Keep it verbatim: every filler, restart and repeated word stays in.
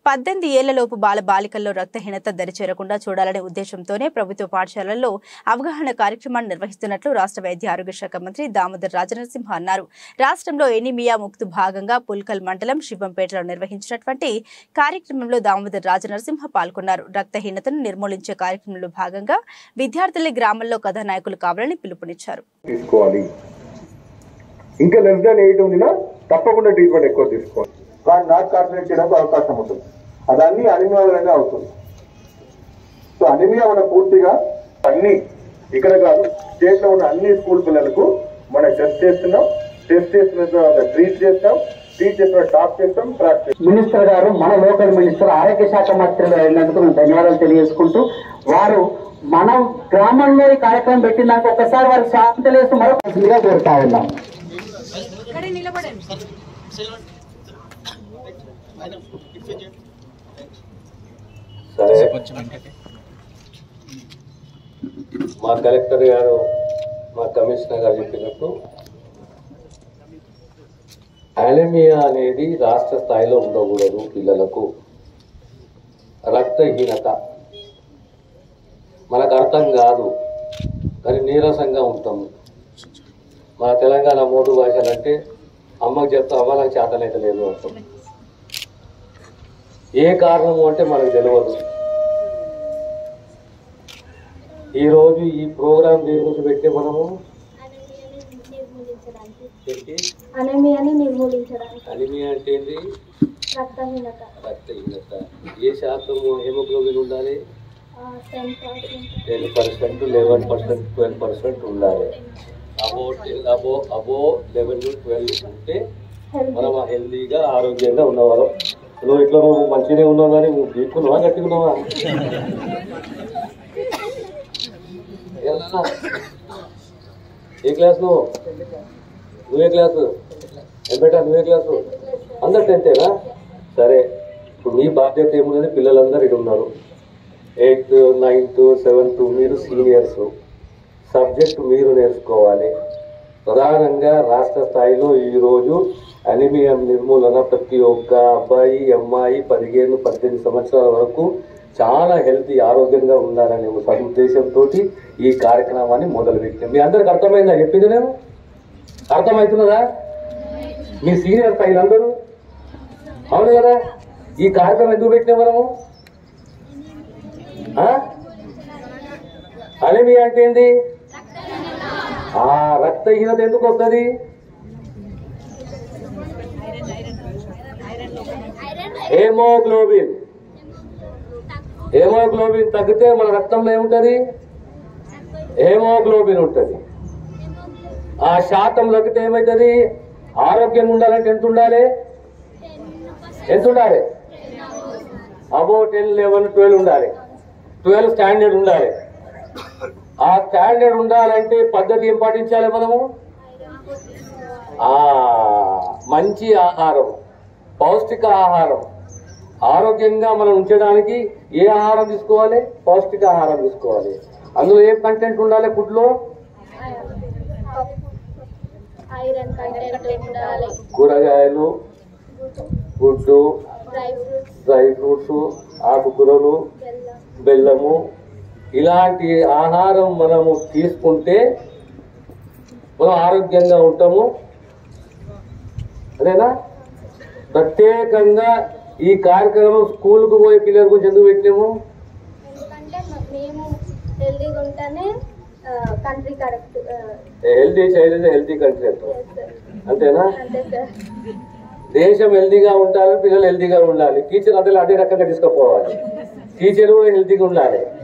పద్దెనిమిది ఏళ్లలోపు బాల బాలికల్లో రక్తహీనత దరిచేరకుండా చూడాలనే ఉద్దేశంతోనే ప్రభుత్వ పాఠశాలల్లో అవగాహన కార్యక్రమాన్ని నిర్వహిస్తున్నట్లు రాష్ట్ర వైద్య ఆరోగ్య శాఖ మంత్రి దామోదర్ రాజనరసింహ అన్నారు. రాష్ట్రంలో ఎనీమియా ముక్తు భాగంగా పుల్కల్ మండలం శివంపేటలో నిర్వహించినటువంటి కార్యక్రమంలో దామోదర్ రాజనరసింహ పాల్గొన్నారు. రక్తహీనతను నిర్మూలించే కార్యక్రమంలో భాగంగా విద్యార్థులే గ్రామంలో కథానాయకులు కావాలని పిలుపునిచ్చారు. ఇంకా లెస్ దాన్ ఎయిట్ ఉందినా తప్పకుండా ట్రీట్మెంట్ ఎక్కువ తీసుకోవాలి. కానీ నాట్ కార్పొరేట్ చేయడానికి అవకాశం ఉంటుంది. అదన్నీ అనిమియా వల్లనే అవుతుంది. సో అనిమియా మన పూర్తిగా అన్ని ఇక్కడ కాదు స్టేట్ లో ఉన్న అన్ని స్కూల్ పిల్లలకు మనం టెస్ట్ చేస్తున్నాం. టెస్ట్ చేసిన తర్వాత ట్రీట్ చేస్తాం. ట్రీట్ చేసిన టాప్ చేస్తాం. ట్రాక్ చేస్తాం. మినిస్టర్ గారు మన లోకల్ మినిస్టర్ ఆరోగ్య శాఖ మంత్రిగా వెళ్ళినందుకు మేము ధన్యవాదాలు తెలియజేసుకుంటూ వారు మన గ్రామంలో ఈ కార్యక్రమం పెట్టినాక ఒకసారి వారికి స్వాగతం తెలియజేస్తూ మరొక కోరుతా ఉన్నాం. సరే, మా కలెక్టర్ గారు మా కమిషనర్ గారు చెప్పినట్టు అనీమియా అనేది రాష్ట్ర స్థాయిలో ఉండకూడదు. పిల్లలకు రక్తహీనత మనకు అర్థం కాదు కానీ నీరసంగా ఉంటాము. మన తెలంగాణ మోటు భాషలు అంటే అమ్మకు చెప్తా అమ్మ నాకు చేతనైతే లేదు అంటాం. ఏ కారణము అంటే మనకు తెలియదు. ఈరోజు ఈ ప్రోగ్రాం దేని గురించి పెట్టే మనము అనీమియా అంటే ఏంటి? రక్తహీనత. ఏ శాతం హెమోగ్లోబిన్ ఉండాలి? Ten percent eleven percent twelve percent ఉండాలి. అబో అబో అబో లెవెన్ ట్వెల్వ్ ఉంటే మనం హెల్దీగా ఆరోగ్యంగా ఉన్నవాళ్ళం. నువ్వు ఇట్లా నువ్వు మంచిగానే ఉన్నావు కానీ నువ్వు దీక్కున్నావా గట్టికున్నావా? ఏ క్లాస్ నువ్వు? నువ్వే క్లాసు? ఏం బెటా నువ్వే క్లాసు? అందరు టెన్తేనా? సరే, ఇప్పుడు మీ బాధ్యత ఏమున్నది? పిల్లలందరూ ఇటు ఉన్నారు. ఎయిత్ నైన్త్ సెవెంత్ మీరు సీనియర్స్. సబ్జెక్ట్ మీరు నేర్చుకోవాలి. ప్రధానంగా రాష్ట్ర స్థాయిలో ఈరోజు అనీమియా నిర్మూలన ప్రతి ఒక్క అబ్బాయి అమ్మాయి పదిహేను పద్దెనిమిది సంవత్సరాల వరకు చాలా హెల్తీ ఆరోగ్యంగా ఉండాలనే సదుద్దేశంతో ఈ కార్యక్రమాన్ని మొదలుపెట్టాం. మీ అందరికి అర్థమైందా చెప్పింది? నేను అర్థమవుతున్నదా? మీ సీనియర్ స్థాయిలందరూ అవును కదా? ఈ కార్యక్రమం ఎందుకు పెట్టినాం మనము? అనీమియా అంటే ఏంటి? ఆ రక్తహీనత ఎందుకు వస్తుంది? హెమోగ్లోబిన్ హెమోగ్లోబిన్ తగ్గితే మన రక్తంలో ఏముంటది? హెమోగ్లోబిన్ ఉంటుంది. ఆ శాతం తగ్గితే ఏమవుతుంది? ఆరోగ్యంగా ఉండాలంటే ఎంత ఉండాలి? ఎంత ఉండాలి? అబో టెన్ లెవెన్ ట్వెల్వ్ ఉండాలి. ట్వెల్వ్ స్టాండర్డ్ ఉండాలి. ఆ స్టాండర్డ్ ఉండాలంటే పద్ధతి ఏం పాటించాలి మనము? ఆ మంచి ఆహారం, పౌష్టిక ఆహారం. ఆరోగ్యంగా మనం ఉంచడానికి ఏ ఆహారం తీసుకోవాలి? పౌష్టిక ఆహారం తీసుకోవాలి. అందులో ఏ కంటెంట్ ఉండాలి? ఫుడ్లో కూరగాయలు, గుడ్డు, డ్రై ఫ్రూట్స్, ఆకుకూరలు, బెల్లము, ఇలాంటి ఆహారం మనము తీసుకుంటే మనం ఆరోగ్యంగా ఉంటాము. అదేనా? ప్రత్యేకంగా ఈ కార్యక్రమం స్కూల్కు పోయే పిల్లల గురించి ఎందుకు పెట్టినాము? హెల్తీ చైల్డ్ హెల్తీ కంట్రీ అంతేనా? దేశం హెల్తీగా ఉండాలి, పిల్లలు హెల్తీగా ఉండాలి. టీచర్ అదే అదే రకంగా తీసుకుపోవాలి. టీచర్ కూడా హెల్తీగా ఉండాలి.